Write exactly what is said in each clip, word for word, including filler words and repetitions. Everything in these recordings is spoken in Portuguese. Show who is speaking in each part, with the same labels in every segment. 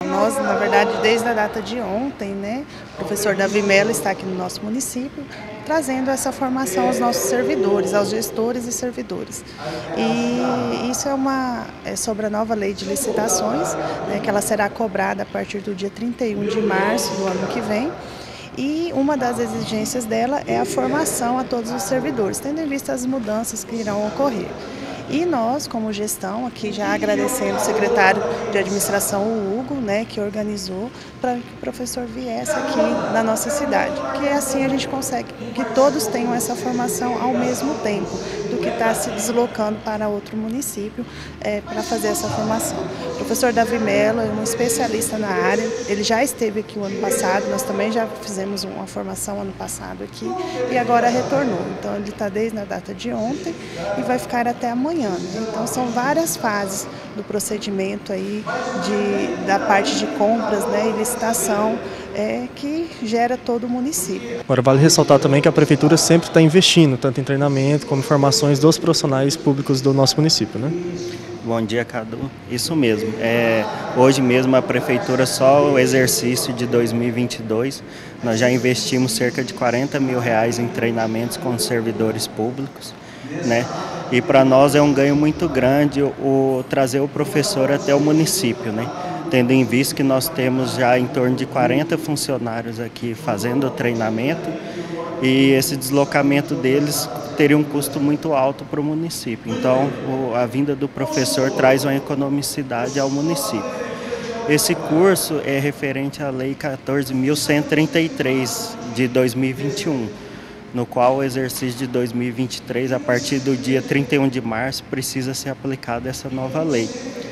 Speaker 1: Nós, na verdade, desde a data de ontem, né, o professor Davi Mello está aqui no nosso município, trazendo essa formação aos nossos servidores, aos gestores e servidores. E isso é, uma, é sobre a nova lei de licitações, né, que ela será cobrada a partir do dia trinta e um de março do ano que vem. E uma das exigências dela é a formação a todos os servidores, tendo em vista as mudanças que irão ocorrer. E nós, como gestão, aqui já agradecendo o secretário de administração, o Hugo, né, que organizou para que o professor viesse aqui na nossa cidade. Que assim a gente consegue que todos tenham essa formação ao mesmo tempo, do que estar se deslocando para outro município é, para fazer essa formação. O professor Davi Mello é um especialista na área, ele já esteve aqui o ano passado, nós também já fizemos uma formação ano passado aqui e agora retornou. Então ele está desde a data de ontem e vai ficar até amanhã. Então são várias fases do procedimento aí de, da parte de compras, né, e licitação é, que gera todo o município.
Speaker 2: Agora vale ressaltar também que a prefeitura sempre está investindo, tanto em treinamento como em formações dos profissionais públicos do nosso município, né?
Speaker 3: Bom dia, Cadu. Isso mesmo. É, hoje mesmo a prefeitura, só o exercício de dois mil e vinte e dois, nós já investimos cerca de quarenta mil reais em treinamentos com servidores públicos, né? E para nós é um ganho muito grande o trazer o professor até o município, né? Tendo em vista que nós temos já em torno de quarenta funcionários aqui fazendo o treinamento e esse deslocamento deles teria um custo muito alto para o município. Então, a vinda do professor traz uma economicidade ao município. Esse curso é referente à Lei quatorze mil cento e trinta e três de dois mil e vinte e um, no qual o exercício de dois mil e vinte e três, a partir do dia trinta e um de março, precisa ser aplicada essa nova lei.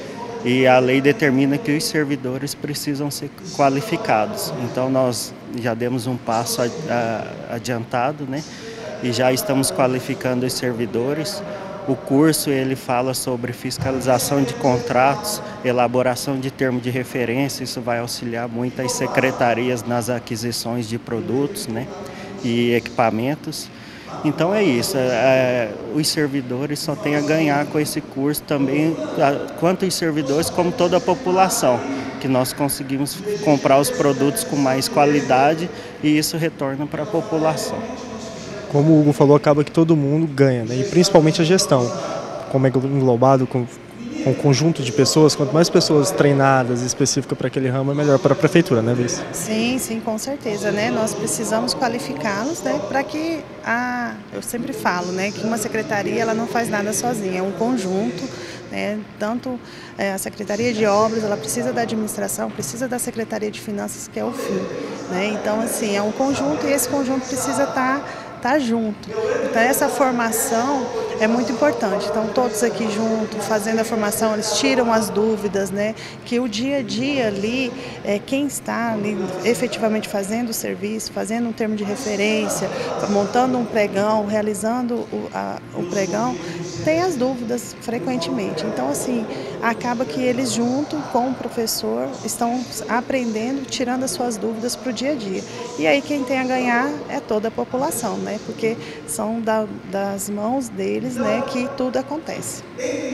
Speaker 3: E a lei determina que os servidores precisam ser qualificados. Então nós já demos um passo adiantado, né? E já estamos qualificando os servidores. O curso ele fala sobre fiscalização de contratos, elaboração de termo de referência, isso vai auxiliar muito as secretarias nas aquisições de produtos, né, e equipamentos. Então é isso, é, os servidores só têm a ganhar com esse curso também, quanto os servidores como toda a população, que nós conseguimos comprar os produtos com mais qualidade e isso retorna para a população.
Speaker 2: Como o Hugo falou, acaba que todo mundo ganha, né? E principalmente a gestão, como é englobado com, com um conjunto de pessoas, quanto mais pessoas treinadas e específicas para aquele ramo, é melhor para a prefeitura, né, Vice?
Speaker 1: Sim, sim, com certeza, né? Nós precisamos qualificá-los, né, para que a, eu sempre falo, né, que uma secretaria ela não faz nada sozinha, é um conjunto, né? Tanto é, a Secretaria de Obras, ela precisa da administração, precisa da Secretaria de Finanças, que é o fim, né? Então, assim, é um conjunto e esse conjunto precisa estar tá junto. Então essa formação é muito importante. Então todos aqui juntos, fazendo a formação, eles tiram as dúvidas, né? Que o dia a dia ali, é, quem está ali efetivamente fazendo o serviço, fazendo um termo de referência, montando um pregão, realizando o, a, o pregão, tem as dúvidas frequentemente. Então assim, acaba que eles junto com o professor estão aprendendo, tirando as suas dúvidas para o dia a dia. E aí quem tem a ganhar é toda a população, né? Porque são da, das mãos deles, né, que tudo acontece.